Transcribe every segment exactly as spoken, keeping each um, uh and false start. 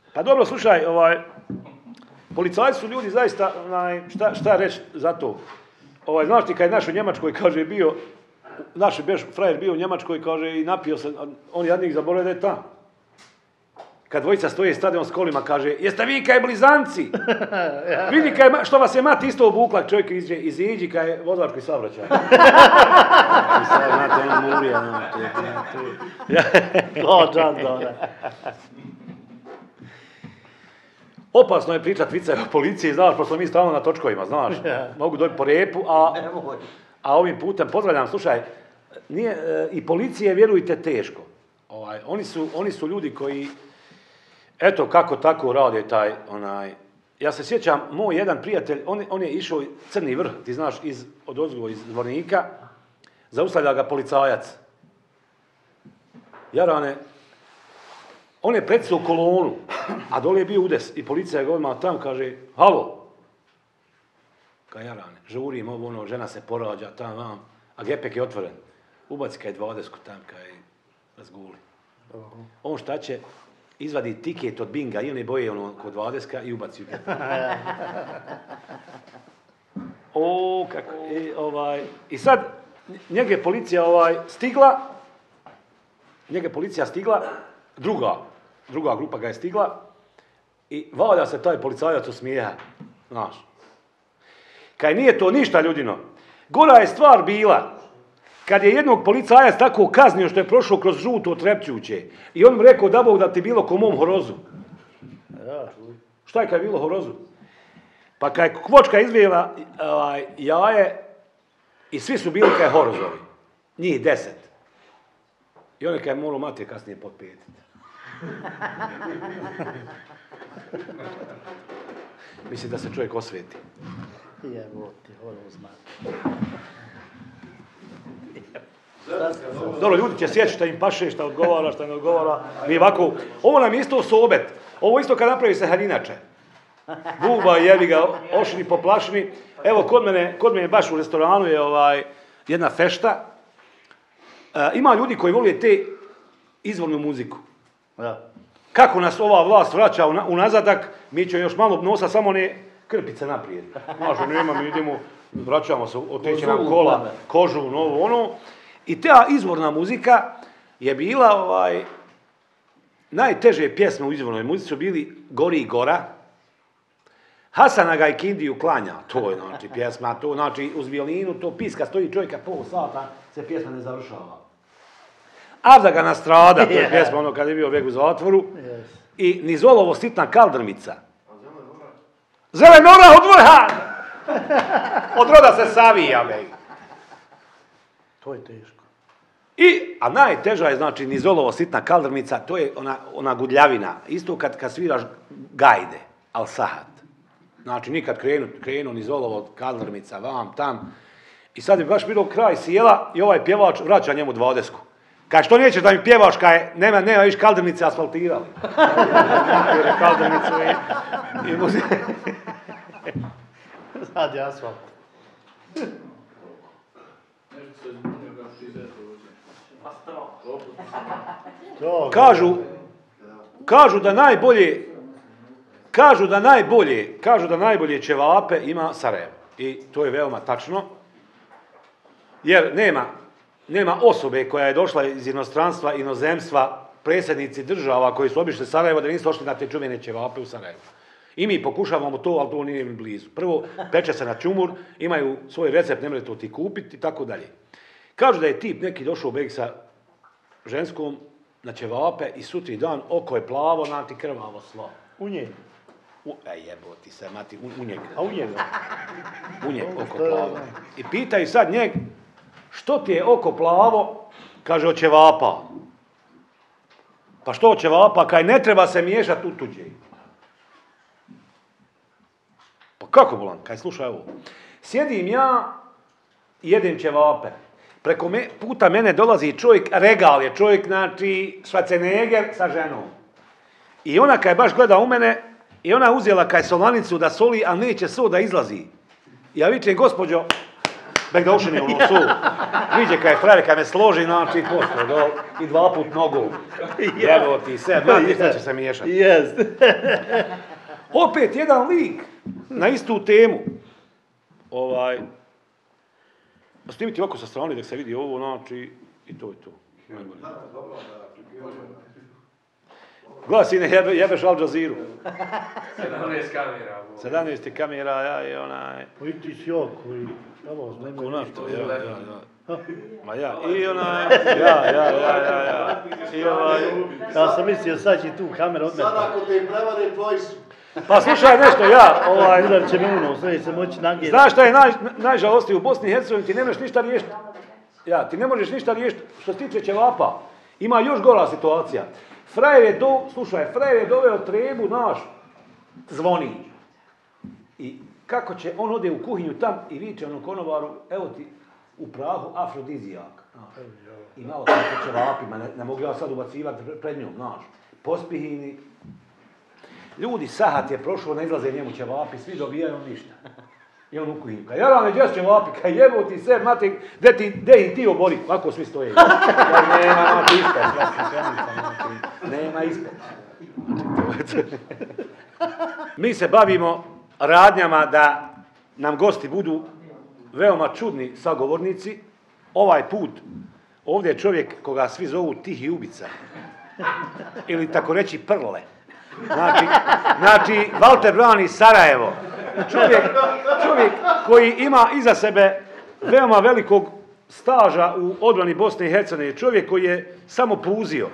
Pa dobro, slušaj, ovaj, policajci su ljudi zaista, onaj, šta, šta reći za to? Ovaj, znaš ti kad je naš u Njemačkoj, kaže, bio, naš beš frajer bio u Njemačkoj, kaže, i napio se, on jadnik zaboravio da je tamo. Kad dvojica stoje stadion s kolima, kaže, jeste vi kaj blizanci? Vidi kaj, što vas je mati isto obukla, čovjek iziđe, iziđi kaj je vozački saobraćaj. I sad, znate, ono murija, znate, znate. O, džan, dobro. Opasno je pričat vice o policiji, znaš, pošto mi stalno na točkovima, znaš. Mogu dobiti po repu, a, a ovim putem, pozdravljam, slušaj, nije, e, i policije, vjerujte, teško. Ovaj, oni, su, oni su ljudi koji, eto kako tako rade taj, onaj, ja se sjećam, moj jedan prijatelj, on, on je išao Crni vrh, ti znaš, iz, od ozgo iz Zvornika, zaustavlja ga policajac. Jarane, on je predsao kolonu, a dole je bio udes i policija ga odmah tam kaže, halo, kaj Jarane, žurim ovo, ono, žena se porađa, tam, vam, a gepek je otvoren, ubaci kaj dvadesku tam, kaj razguli. Uh-huh. On šta će, izvadi tiket od binga i one boje ono kod dvadeska i ubaci u gepek. O, kako, i, ovaj, i sad, njega je policija ovaj, stigla, njega je policija stigla, druga, druga grupa ga je stigla i valja se taj policajac osmijeha, znaš. Kaj nije to ništa, ljudino. Gora je stvar bila, kad je jednog policajac tako kaznio što je prošao kroz žuto trepćuće i on mu rekao da Bog da ti bilo ko mom horozu. Šta je kad je bilo horozu? Pa kad je kvočka izvijela ovaj, jaje i svi su bili kaj horozovi. Njih deset. I on je kaj morao mati kasnije potpijetiti. Mislim da se čovjek osvijeti. Jeboti, horoz mati. Dobro, ljudi će sjeći šta im paše, šta odgovara, šta ne odgovara. Mi ovako, ovo nam je isto sobet. Ovo isto kad napravi se haljinače. Buba, jebi ga, ošni, poplašni. Evo, kod mene, kod mene baš u restoranu je ovaj, jedna fešta. E, ima ljudi koji vole te izvornu muziku. Ja. Kako nas ova vlast vraća u nazadak, mi ćemo još malo nosa samo one krpice naprijed. Znaš, nema, mi idemo, vraćamo se, oteće nam kola, kožu, novo, ono. I ta izvorna muzika je bila, ovaj, najteže pjesme u izvornoj muzici su bili Gori i Gora, Hasana ga i Kindiju klanja, to je, znači, pjesma, to, znači, uz violinu, to piska, stoji čovjeka pol sata, se pjesma ne završava. Avda nastrada, to je pjesma, ono, kad je bio vek u zatvoru, yes. I Nizolovo sitna kaldrmica. Zelenora od vrha! Od roda se savija, bej. To je teško. I, a najteža je, znači, Nizolovo sitna kaldrmica, to je ona, ona gudljavina. Isto kad, kad sviraš gajde, al sahat. Znači, nikad krenu, krenu Nizolovo kaldrmica, vam, tam. I sad je baš bilo kraj sjela i ovaj pjevač vraća njemu dvadesku. Kaj što nećeš da mi pjevaš, kaj nema, nema viš kaldrmice asfaltirali. Jer je kaldrmicu i, i muzi... Sad je asfalt. Kažu, kažu da najbolje, kažu da najbolje, kažu da najbolje ćevape ima Sarajevo. I to je veoma tačno. Jer nema, nema osobe koja je došla iz inostranstva, inozemstva, predsjednici država koji su obišli Sarajevo da nisu došli na te čuvene ćevape u Sarajevu. I mi pokušavamo to, ali to nije mi blizu. Prvo, peče se na čumur, imaju svoj recept, ne možete to ti kupiti i tako dalje. Kažu da je tip neki došao u beg sa ženskom na ćevape i sutri dan oko je plavo, nati krvavo slo. U njeg. U, e jeboti se, mati, u, u njeg. A u njega? U njeg, oko plavo. I pitaju sad njeg, što ti je oko plavo? Kaže, od ćevapa. Pa što od ćevapa? Kaj ne treba se miješati u tuđe. Pa kako bolan? Kaj slušaj ovo. Sjedim ja i jedem ćevape. Preko me, puta mene dolazi čovjek, regal je čovjek, znači Schwarzenegger sa ženom. I ona kaj baš gleda u mene, i ona uzela kaj solanicu da soli, a neće so da izlazi. Ja vičem, gospođo, bek da ušini u nosu. Vidje kaj je frajer, kaj me složi, znači posto dol i dva put nogu. Evo ti se, dva djeca će se miješati. Jest. Opet jedan lik na istu temu. Ovaj, snimiti ovako sa strane da se vidi ovo, znači, i to je to. Gledaj sine, jebe, jebeš Al Jazeera. sedamnaest kamera. sedamnaest kamera, ja i onaj... I ti si jok koji... Evo, Ko našto, ja, ja, ja. Ma ja, i onaj... Ja, ja, ja, ja, ja. I ovaj... Ja sam mislio sad će tu kamera odmeta. Sad ako te im prevare, tvoji su. Pa slušaj nešto, ja, ovaj... Udar će me uno, sve se moći nagijeti. Znaš šta je naj, najžalostije u Bosni i Hercegovini, ti nemaš ništa riješiti. Ja, ti ne možeš ništa riješiti što se tiče ćevapa. Ima još gora situacija. Frajer je do, slušaj, frajer je doveo trebu, naš, zvoni. I kako će, on ode u kuhinju tam i viče ono konobaru, evo ti u prahu afrodizijak. I malo sam po ćevapima, ne, ne mogu ja sad ubacivati pred njom, znaš. Pospihini. Ljudi, sahat je prošlo, ne izlaze njemu ćevapi, svi dobijaju ništa. I on u kuhinju. Kaj jarane, gdje su ćevapi? Kaj jebo ti se, mati, gdje ti, gdje ih ti obori? Ovako svi stoje. Ja, nema, mati, ispod. Nema ispod. Mi se bavimo radnjama da nam gosti budu veoma čudni sagovornici. Ovaj put, ovdje je čovjek koga svi zovu tihi ubica. Ili tako reći prle. Znači, znači Valter brani Sarajevo. Čovjek, čovjek koji ima iza sebe veoma velikog staža u odbrani Bosne i Hercegovine. Čovjek koji je samo puzio.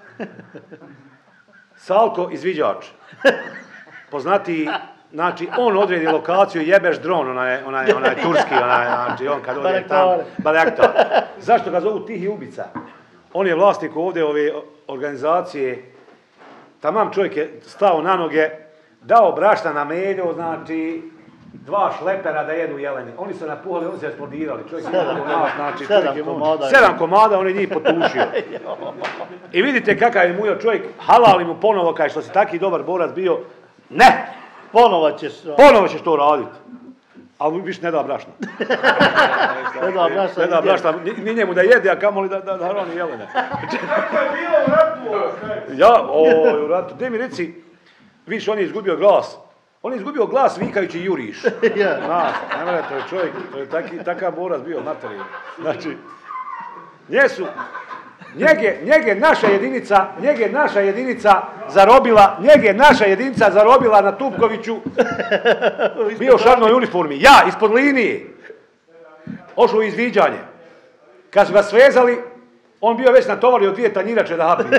Salko izviđač. Poznati, znači on odredi lokaciju, jebeš dron, onaj, onaj, onaj turski, onaj, znači on kad ode tamo, Barektar. Zašto ga zovu tihi ubica? On je vlasnik ovdje ove organizacije. Tamam čovjek je stao na noge, dao brašna na medu, znači dva šlepera da jedu jeleni. Oni su napuhali, oni se eksplodirali. Čovjek je nas, znači, sedam komada. Sedam komada, on je njih potušio. I vidite kakav je mujo čovjek, halali mu ponovo, kaj što si taki dobar borac bio, ne! Ponovo ćeš... Ponovo ćeš to raditi. Ali više ne da brašna. Ne da brašna. Ne da brašna, ni njemu da jede, a kamoli da, da, da hrani jelene. Kako je bilo u ratu? Ja, oj, u ratu. Gdje mi reci, viš, on je izgubio glas. On je izgubio glas vikajući juriš. Ja. Znaš, ne mene, to je čovjek, to je taki, takav borac bio, materijan. Znači, njesu, njege, njege naša jedinica, njege naša jedinica zarobila, njege naša jedinica zarobila na Tupkoviću, bio u šarnoj uniformi, ja, ispod linije, ošao u izviđanje. Kad su ga svezali, on bio već natovario dvije tanjirače da hapi.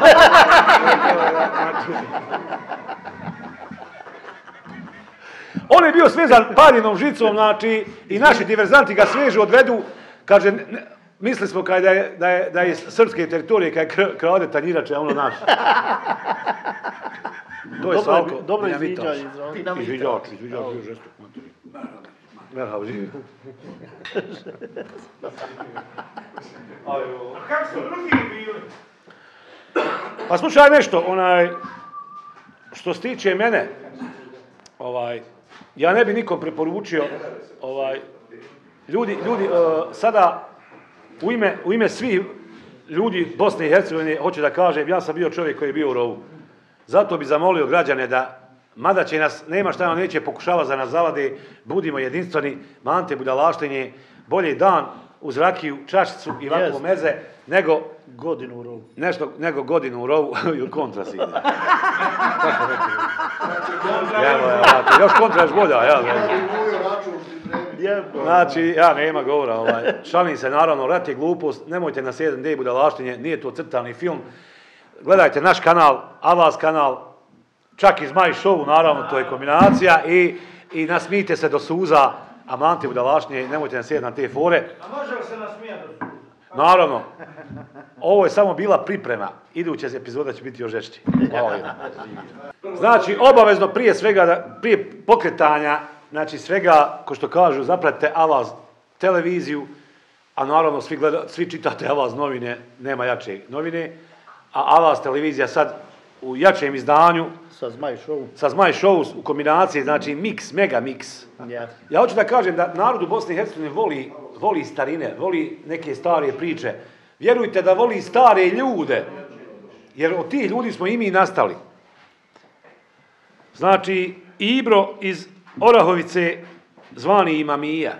On je bio svezan paljenom žicom, znači, i naši diverzanti ga svežu, odvedu, kaže, ne, mislili smo kaj da je, da je, da je srpske teritorije, kaj kr, krade tanjirače, a ono naš. To je Salko. Dobro izviđanje. Izviđač, izviđač, bio žestok. Merhaba, živi. Kako su drugi bili? Pa slušaj nešto, onaj, što se tiče mene, ovaj, ja ne bi nikom preporučio, ovaj, ljudi, ljudi, uh, sada, u ime, u ime svih ljudi Bosne i Hercegovine, hoću da kažem, ja sam bio čovjek koji je bio u rovu. Zato bi zamolio građane da, mada će nas, nema šta nam neće pokušava za nas zavade, budimo jedinstveni, mante budalaštenje, bolje dan uz rakiju, čašicu i ovako meze, nego godinu u rovu. Nešto, nego godinu u rovu ili kontra si ide. Kako rekli? Evo, evo, još kontra još bolja, ja. Znači, ja, nema govora, ovaj. Šalim se, naravno, rat je glupost, nemojte na sedam de budalaštenje, nije to crtani film. Gledajte naš kanal, Avaz kanal, čak i Zmaj Show, naravno, to je kombinacija i, i nasmijte se do suza, a mante budalašnje, nemojte nasjedati na te fore. A može li se nasmijati do suza? Naravno, ovo je samo bila priprema, iduća epizoda će biti još žešći. Znači, obavezno prije svega, prije pokretanja, znači svega, ko što kažu, zapratite Avaz televiziju, a naravno svi, gleda, svi čitate Avaz novine, nema jače novine, a Avaz televizija sad u jačem izdanju, sa Zmaj Show, sa Zmaj Show u kombinaciji, znači mix, mega mix. Yeah. Ja hoću da kažem da narod u Bosni i Hercegovini voli voli starine, voli neke stare priče. Vjerujte da voli stare ljude, jer od tih ljudi smo i mi nastali. Znači, Ibro iz Orahovice zvani Imamija.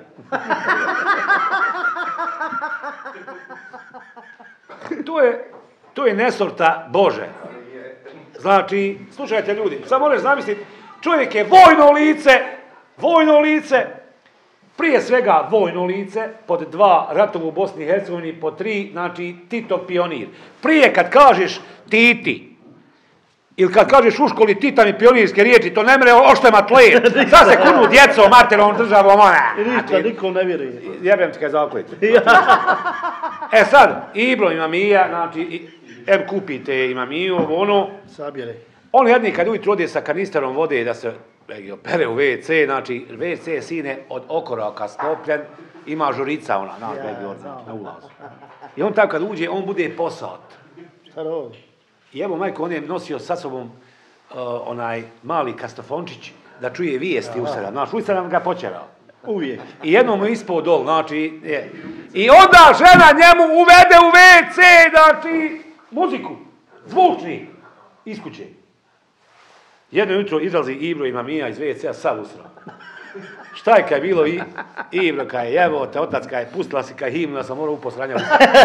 To je, to je nesorta Bože. Znači, slušajte ljudi, samo možeš zamisliti, čovjek je vojno lice, vojno lice, prije svega vojno lice, pod dva ratov u Bosni i Hercegovini, pod tri, znači Tito pionir. Prije kad kažeš Titi, ili kad kažeš u školi Tita mi pionirske riječi, to ne mre oštema tlije. Sad se kunu djecom, materom, državom, ona. I ništa, nikom ne vjeruje. Jebem ti kaj zakljeti. E sad, Ibro Imamija, znači, em kupite Imamiju, ono. Sabjere. On jedni kad ujutro ode sa kanisterom vode da se opere u ve ce, znači ve ce sine od okoraka sklopljen, ima žurica ona, na, ja, na ulazu. I on tako kad uđe, on bude posad. Šta rodi? I evo majko, on je nosio sa sobom uh, onaj mali kastofončić da čuje vijesti u sada. Znaš, u sada ga počerao. Uvijek. I jednom mu ispod dol, znači, je. I onda žena njemu uvede u ve ce, znači, muziku, zvučni, iz kuće. Jedno jutro izlazi Ibro Imamija iz ve ce-a sav usro. Šta je kaj bilo i Ibro kaj je, evo te otac kaj je pustila si kaj himnu, da sam morao uposranjati.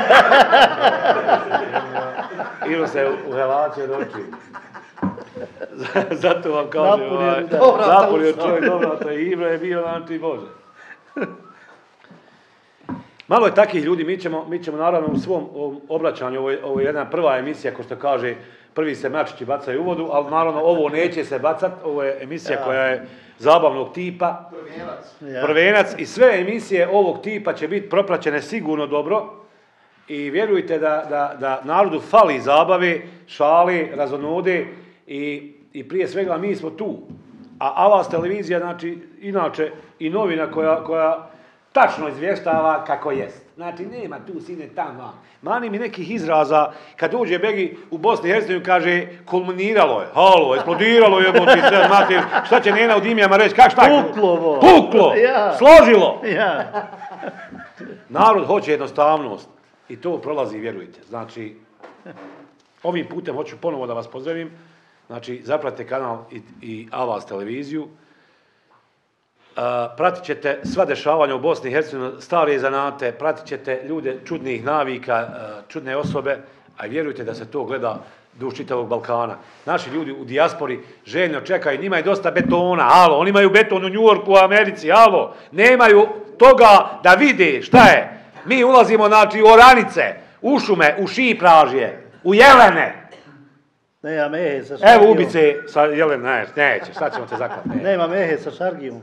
Ibro se uhelačio do oči. Zato vam kažem, ovaj, napunio čovjek, dobro, to je Ibro je bio, znači, Bože. Malo je takih ljudi, mi ćemo, mi ćemo naravno u svom obraćanju, ovo je, ovo je jedna prva emisija, ko što kaže, prvi se mačići bacaju u vodu, ali naravno ovo neće se bacati, ovo je emisija ja. koja je zabavnog tipa, prvenac. Ja. prvenac i sve emisije ovog tipa će biti propraćene sigurno dobro i vjerujte da, da, da narodu fali zabave, šale, razonode i, i prije svega mi smo tu. A Avaz televizija, znači, inače i novina koja, koja tačno izvještava kako jest. Znači, nema tu sine tamo. Mani mi nekih izraza, kad uđe Begi u Bosni i Hercegovini, kaže, kulminiralo je, halo, eksplodiralo je, ti sve, mati, šta će Nena u dimljama reći, kak šta je? Puklo, Puklo, ja. složilo. Ja. Narod hoće jednostavnost i to prolazi, vjerujte. Znači, ovim putem hoću ponovo da vas pozdravim. Znači, zapratite kanal i, i Avaz televiziju. Uh, pratit ćete sva dešavanja u Bosni i Hercegovini, stare zanate, pratit ćete ljude čudnih navika, uh, čudne osobe, a vjerujte da se to gleda duž čitavog Balkana. Naši ljudi u dijaspori željno čekaju, njima je dosta betona, alo, oni imaju beton u Njujorku, u Americi, alo, nemaju toga da vide šta je. Mi ulazimo, znači, u oranice, u šume, u šipražje, u jelene. Nema mehe sa šargijom. Evo ubice sa jelene, ne, neće, sad ćemo te zaklati. Ne. Nema mehe sa šargijom.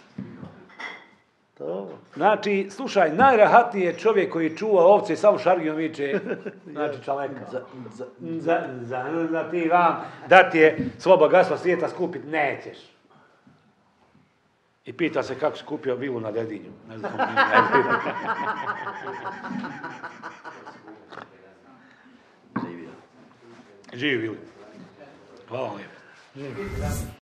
Dobro. Znači, slušaj, najrahatniji je čovjek koji čuva ovce i samo šargijom viče, znači čaleka. Za, za, za, za, za ti vam, da ti je svo bogatstvo svijeta skupit, nećeš. I pita se kako si kupio vilu na Dedinju. Ne znam, ne znam. Živi. Živi Vili. Hvala vam lijepo.